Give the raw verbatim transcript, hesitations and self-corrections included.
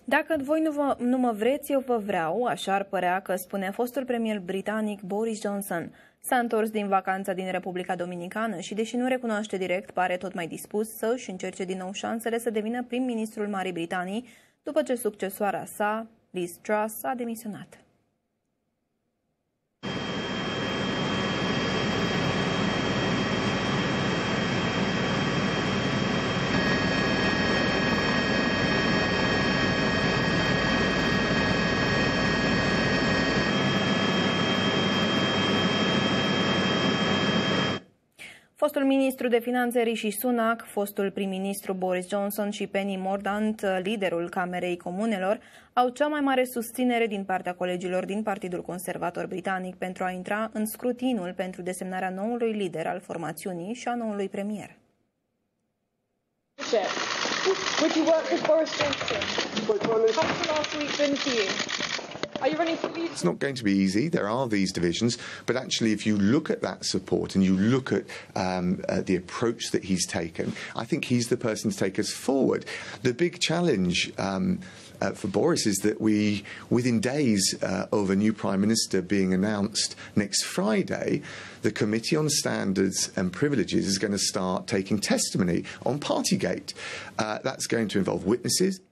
Dacă voi nu, vă, nu mă vreți, eu vă vreau, așa ar părea că spune fostul premier britanic Boris Johnson. S-a întors din vacanța din Republica Dominicană și, deși nu recunoaște direct, pare tot mai dispus să își încerce din nou șansele să devină prim-ministrul Marii Britanii, după ce succesoara sa, Liz Truss, a demisionat. Fostul ministru de finanțe Rishi Sunak, fostul prim-ministru Boris Johnson și Penny Mordaunt, liderul Camerei Comunelor, au cea mai mare susținere din partea colegilor din Partidul Conservator Britanic pentru a intra în scrutinul pentru desemnarea noului lider al formațiunii și a noului premier. Would you work with Boris Johnson? How's the last week been for you? Are you running for leadership? It's not going to be easy. There are these divisions, but actually if you look at that support and you look at um, uh, the approach that he's taken, I think he's the person to take us forward. The big challenge um, uh, for Boris is that we, within days uh, of a new Prime Minister being announced next Friday, the Committee on Standards and Privileges is going to start taking testimony on Partygate. Uh, that's going to involve witnesses.